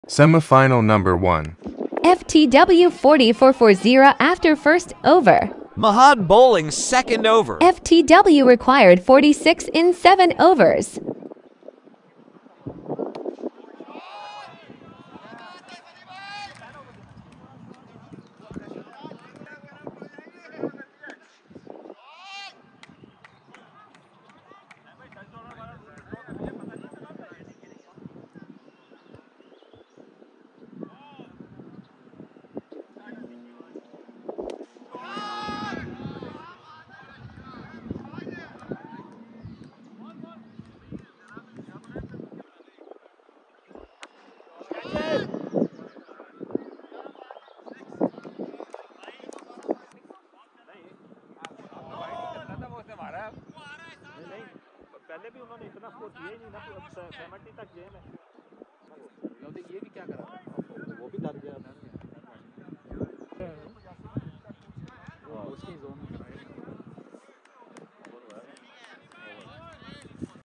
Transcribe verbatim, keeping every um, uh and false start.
Semifinal number one. F T W forty-four forty after first over. Mahad bowling second over. F T W required forty-six in seven overs. पहले भी उन्होंने इतना score किया ही नहीं ना, seventy तक game है।